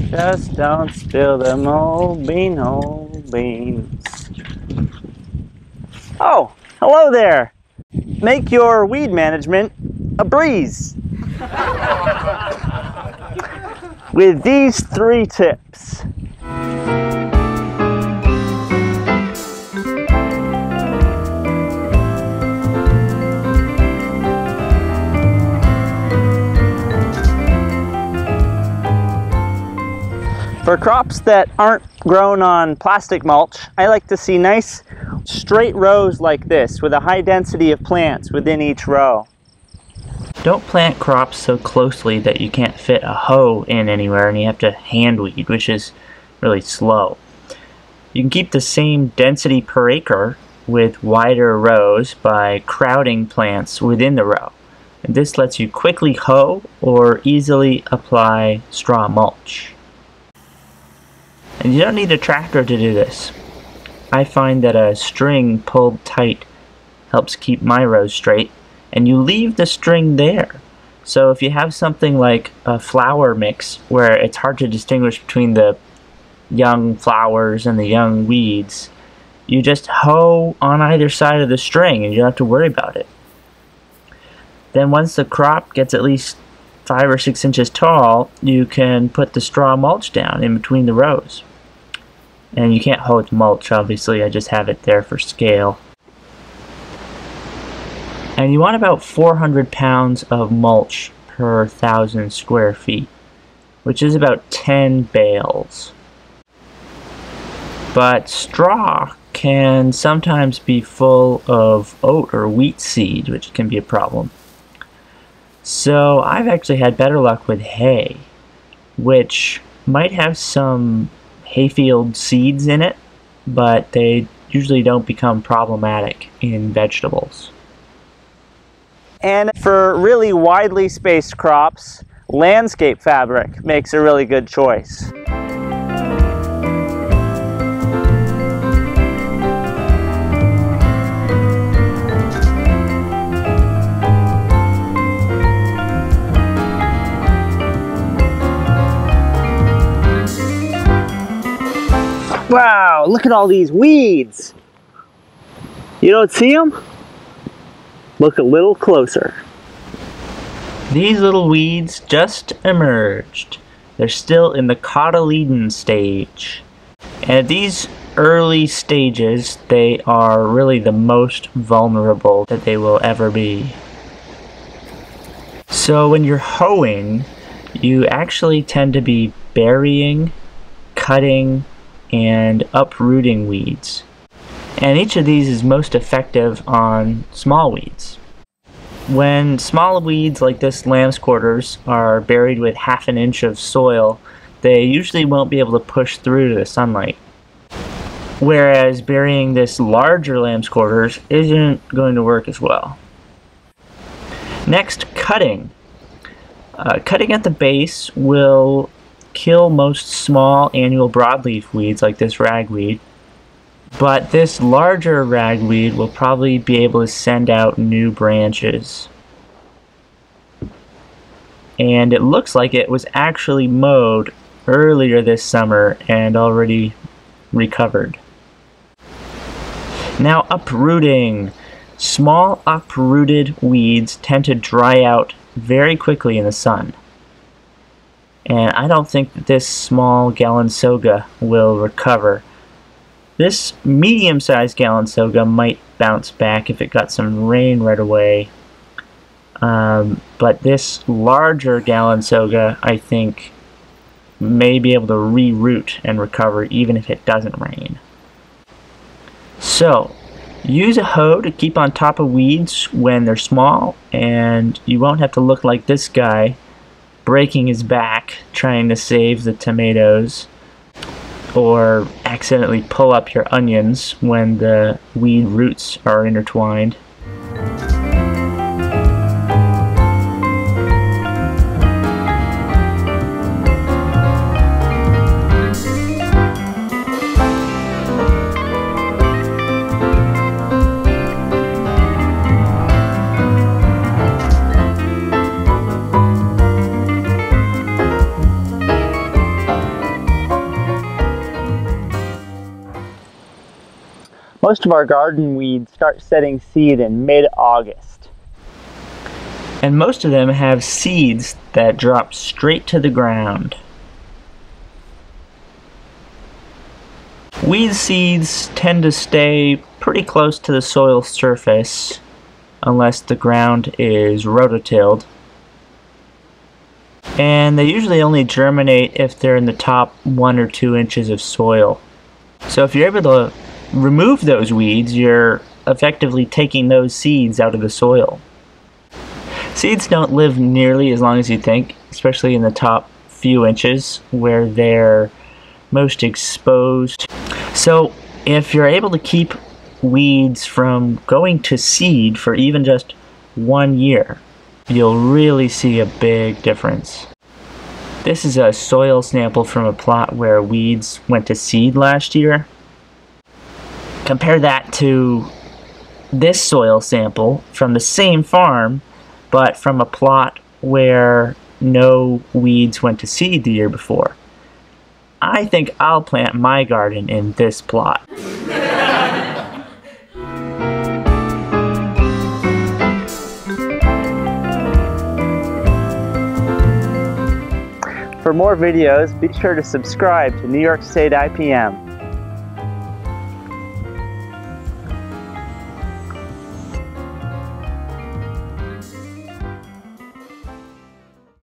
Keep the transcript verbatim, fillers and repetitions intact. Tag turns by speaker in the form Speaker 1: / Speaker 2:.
Speaker 1: Just don't spill them old bean, old beans. Oh, hello there. Make your weed management a breeze with these three tips. For crops that aren't grown on plastic mulch, I like to see nice straight rows like this with a high density of plants within each row.
Speaker 2: Don't plant crops so closely that you can't fit a hoe in anywhere and you have to hand weed, which is really slow. You can keep the same density per acre with wider rows by crowding plants within the row. And this lets you quickly hoe or easily apply straw mulch. And you don't need a tractor to do this. I find that a string pulled tight helps keep my rows straight, and you leave the string there. So if you have something like a flower mix where it's hard to distinguish between the young flowers and the young weeds, you just hoe on either side of the string and you don't have to worry about it. Then once the crop gets at least five or six inches tall, you can put the straw mulch down in between the rows. And you can't hoe with mulch, obviously, I just have it there for scale. And you want about four hundred pounds of mulch per thousand square feet, which is about ten bales. But straw can sometimes be full of oat or wheat seed, which can be a problem. So I've actually had better luck with hay, which might have some hayfield seeds in it, but they usually don't become problematic in vegetables.
Speaker 1: And for really widely spaced crops, landscape fabric makes a really good choice. Wow, look at all these weeds. You don't see them? Look a little closer.
Speaker 2: These little weeds just emerged. They're still in the cotyledon stage. And at these early stages, they are really the most vulnerable that they will ever be. So when you're hoeing, you actually tend to be burying, cutting, and uprooting weeds. And each of these is most effective on small weeds. When small weeds like this lamb's quarters are buried with half an inch of soil, they usually won't be able to push through to the sunlight. Whereas burying this larger lamb's quarters isn't going to work as well. Next, cutting. Uh, cutting at the base will kill most small annual broadleaf weeds like this ragweed, but this larger ragweed will probably be able to send out new branches. And it looks like it was actually mowed earlier this summer and already recovered. Now, uprooting. Small uprooted weeds tend to dry out very quickly in the sun. And I don't think that this small Galansoga will recover. This medium-sized Galansoga might bounce back if it got some rain right away. Um, but this larger Galansoga, I think, may be able to reroot and recover even if it doesn't rain. So, use a hoe to keep on top of weeds when they're small, and you won't have to look like this guy breaking his back trying to save the tomatoes, or accidentally pull up your onions when the weed roots are intertwined.
Speaker 1: Most of our garden weeds start setting seed in mid-August.
Speaker 2: And most of them have seeds that drop straight to the ground. Weed seeds tend to stay pretty close to the soil surface unless the ground is rototilled. And they usually only germinate if they're in the top one or two inches of soil. So if you're able to remove those weeds, you're effectively taking those seeds out of the soil. Seeds don't live nearly as long as you think, especially in the top few inches where they're most exposed. So if you're able to keep weeds from going to seed for even just one year, you'll really see a big difference. This is a soil sample from a plot where weeds went to seed last year. Compare that to this soil sample from the same farm, but from a plot where no weeds went to seed the year before. I think I'll plant my garden in this plot.
Speaker 1: For more videos, be sure to subscribe to New York State I P M.